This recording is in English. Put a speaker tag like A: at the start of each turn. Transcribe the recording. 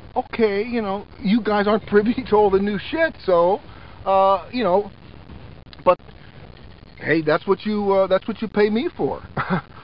A: okay, you know, you guys aren't privy to all the new shit, so, you know, but hey, that's what you pay me for.